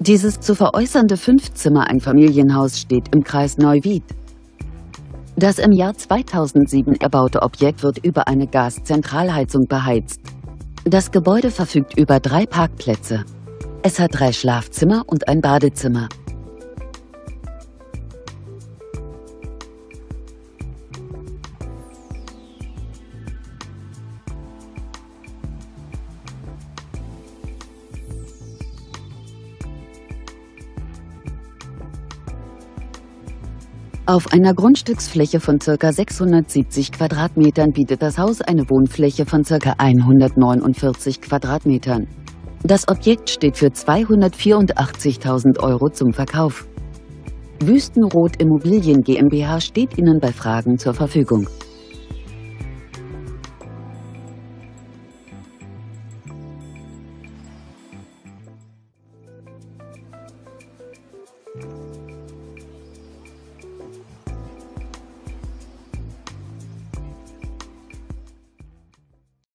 Dieses zu veräußernde 5-Zimmer-Einfamilienhaus steht im Kreis Neuwied. Das im Jahr 2007 erbaute Objekt wird über eine Gaszentralheizung beheizt. Das Gebäude verfügt über 3 Parkplätze. Es hat 3 Schlafzimmer und ein Badezimmer. Auf einer Grundstücksfläche von ca. 670 Quadratmetern bietet das Haus eine Wohnfläche von ca. 149 Quadratmetern. Das Objekt steht für 284.000 € zum Verkauf. Wüstenrot Immobilien GmbH steht Ihnen bei Fragen zur Verfügung.